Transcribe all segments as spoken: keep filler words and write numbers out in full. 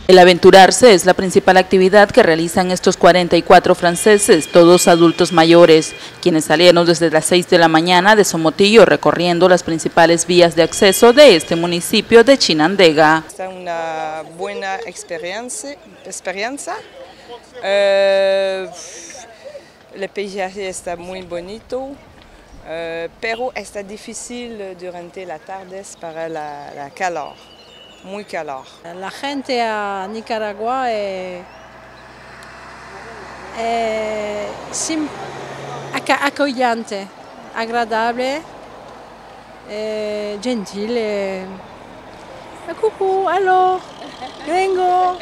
El aventurarse es la principal actividad que realizan estos cuarenta y cuatro franceses, todos adultos mayores, quienes salieron desde las seis de la mañana de Somotillo recorriendo las principales vías de acceso de este municipio de Chinandega. Es una buena experiencia. experiencia. Uh, el paisaje está muy bonito, uh, pero está difícil durante las tardes para la, la calor. Muy calor. La gente a Nicaragua es, es acollante, agradable, eh, gentil. Eh. Cucú, aló, vengo.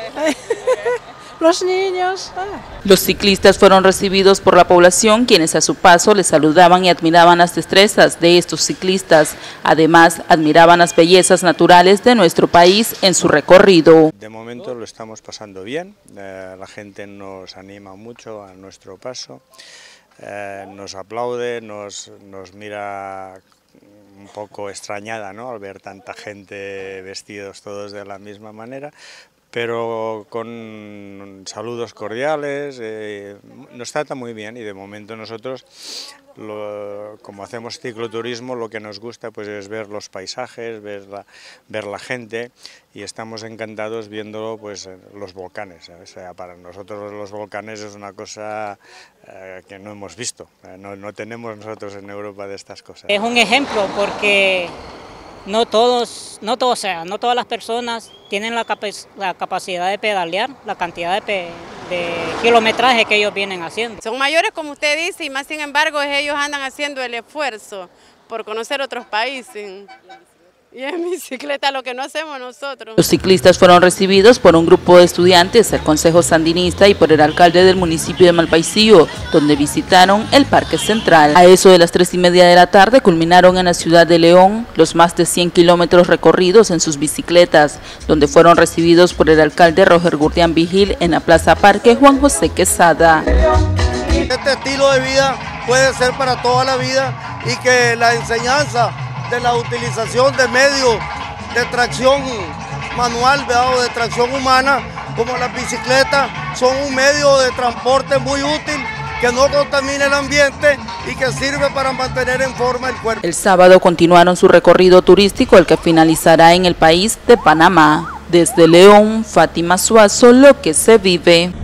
Los niños. Ah. Los ciclistas fueron recibidos por la población, quienes a su paso les saludaban y admiraban las destrezas de estos ciclistas. Además, admiraban las bellezas naturales de nuestro país en su recorrido. De momento lo estamos pasando bien, eh, la gente nos anima mucho a nuestro paso, eh, nos aplaude, nos, nos mira un poco extrañada, ¿no?, al ver tanta gente vestidos todos de la misma manera, pero con saludos cordiales, eh, nos trata muy bien y de momento nosotros, lo, como hacemos cicloturismo, lo que nos gusta pues es ver los paisajes, ver la, ver la gente y estamos encantados viendo pues los volcanes. O sea, para nosotros los volcanes es una cosa eh, que no hemos visto, no, no tenemos nosotros en Europa de estas cosas. Es un ejemplo porque no todos, no todos, o sea, no todas las personas tienen la, capac la capacidad de pedalear, la cantidad de, pe de kilometraje que ellos vienen haciendo. Son mayores, como usted dice, y más sin embargo ellos andan haciendo el esfuerzo por conocer otros países. Y en bicicleta lo que no hacemos nosotros. Los ciclistas fueron recibidos por un grupo de estudiantes del Consejo Sandinista y por el alcalde del municipio de Malpaisillo, donde visitaron el Parque Central. A eso de las tres y media de la tarde culminaron en la ciudad de León los más de cien kilómetros recorridos en sus bicicletas, donde fueron recibidos por el alcalde Roger Gurdián Vigil en la Plaza Parque Juan José Quesada. Este estilo de vida puede ser para toda la vida y que la enseñanza de la utilización de medios de tracción manual o de tracción humana, como las bicicletas, son un medio de transporte muy útil que no contamina el ambiente y que sirve para mantener en forma el cuerpo. El sábado continuaron su recorrido turístico, el que finalizará en el país de Panamá. Desde León, Fátima Suazo, Lo que se vive.